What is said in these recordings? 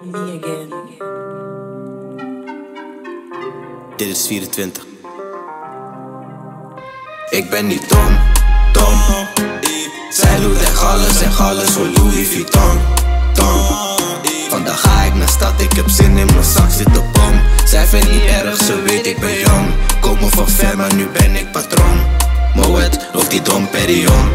Dit is 24. Ik ben niet dom. Zij doet echt alles voor Louis Vuitton. Vandaag ga ik naar stad, ik heb zin in mijn zak, zit de bom. Zij vindt niet erg, ze weet ik ben jong. Komen van ver, maar nu ben ik patroon. Moet of die Dom Perignon.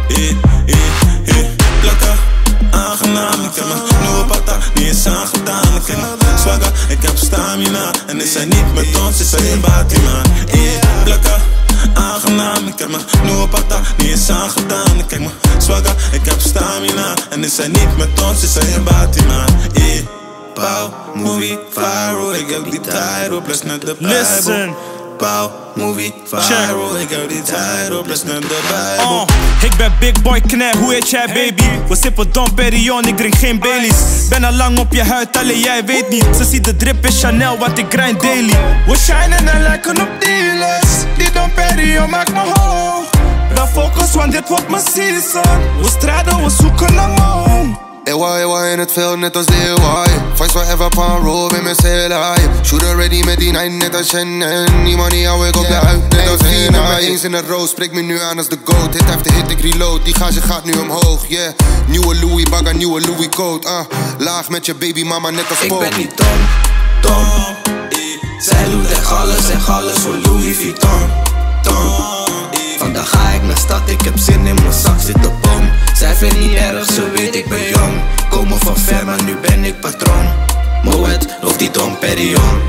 Plakken, aangenaam, ik heb mijn nieuwe pata niet eens aangedaan. Ik heb mijn swagger, ik heb stamina. En is zij niet met ons, is zij in Batima. Plakken, aangenaam, ik heb mijn nieuwe pata niet eens aangedaan. Ik heb mijn swagger, ik heb stamina. En is zij niet met ons, is zij in Batima. Pauw, movie, viral, ik heb die title, plus naar de Bijbel. Pauw, movie, viral, ik heb die title, plus naar de Bijbel. Ik ben big boy knap, hoe heet jij baby? We sippen Dom Perignon, ik drink geen Baileys. Ben al lang op je huid, alleen jij weet niet. Ze ziet de drip in Chanel, want ik grind daily. We shinen en lijken op dealers. Die Dom Perignon maakt me hoog. Ben focus, want dit wordt mijn season. We strijden, we zoeken naar home. EY in het veld, net als de EY. Fights forever, pan roll, ben me CLI. Shooter ready met die 9, net als Shannon. Die money hou ik op de huid, net als Vina. Eens in een roos, spreek me nu aan als de GOAT. Hit after hit, ik reload, die gage gaat nu omhoog, yeah. Nieuwe Louis bagger, nieuwe Louis coat, laag met je baby mama, net als Pope. Ik ben niet dom. Zij doet echt alles voor Louis Vuitton. Vandaag ga ik naar stad, ik heb zin in mijn zak, zit de bom. Zij vindt niet erg, ze weet ik ben jong. Komen van ver, maar nu ben ik patroon. Moet of die Dom Perignon.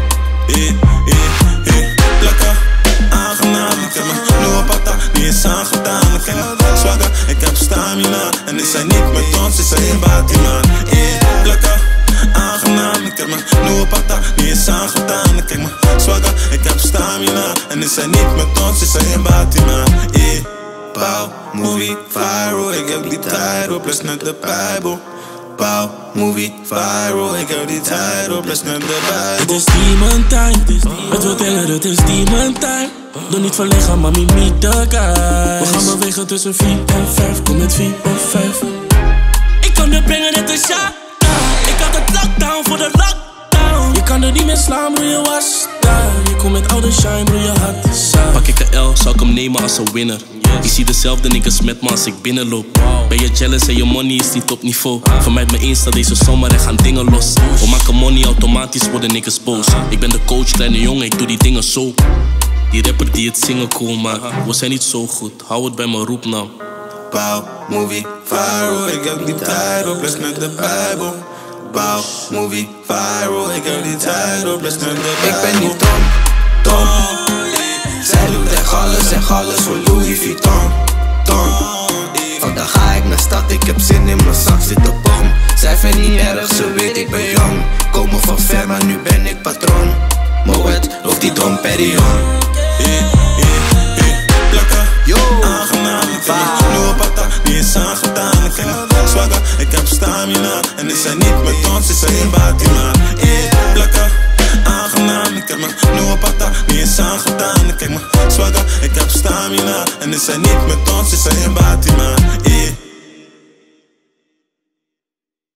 Plakken, aangenaam, ik heb mijn nieuwe pata niet eens aangedaan. Ik heb mijn swagger, ik heb stamina. En is zij niet met ons, is zij in Batima. Plakken, aangenaam, ik heb mijn nieuwe pata niet eens aangedaan. Ik heb mijn swagger, ik heb stamina. En is zij niet met ons, is zij in Batima. Pauw, movie, viral, ik heb die title, plus naar de Bijbel. Pauw, movie, viral, ik heb die title, plus naar de Bijbel. Het is demon time, het wordt enger, het is demon time. Doe niet verlegen, mami, meet the guys. We gaan bewegen tussen 4 en 5, kom met 4 of 5. Ik kan je brengen, dit is ja. Ik had het lockdown voor de lockdown. Je kan er niet meer slaan, broer, je was daar. Je komt met oude shine, broer, je had saai. Pak ik een L, zou ik hem nemen als een winner. Ik zie dezelfde niggas met me als ik binnenloop. Ben je jealous en je money is niet op niveau? Vermijd me Insta deze zomer en gaan dingen los. We maken money, automatisch worden niggas boos. Ik ben de coach, kleine jongen, ik doe die dingen zo. Die rapper die het zingen cool, maar we zijn niet zo goed. Hou het bij mijn roepnaam. Pauw, movie, viral, ik heb die title, plus naar de Bijbel. Pauw, movie, viral, ik heb die title, plus naar de Bijbel. Ik ben niet dom. Zij doet echt alles voor Louis Vuitton. Vandaag ga ik naar stad, ik heb zin in mijn zak, zit de bom. Zij vindt niet erg, ze weet ik ben jong. Komen van ver, maar nu ben ik patroon. Moet of die Dom Perignon. Plakken, aangenaam, ik heb mijn nieuwe pata niet eens aangedaan. Ik heb mijn swagger, ik heb stamina. En is zij niet met ons, is zij in Batima. Plakken, aangenaam, ik heb mijn nieuwe pata niet eens aangedaan. Ik heb mijn swagger, ik heb stamina. En is zij niet met ons, is zij in Batima.